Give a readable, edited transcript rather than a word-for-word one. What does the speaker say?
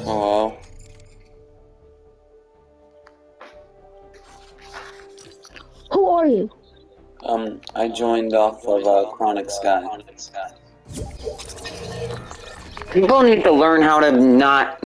Oh. Who are you? I joined off of Chronic Sky. People need to learn how to not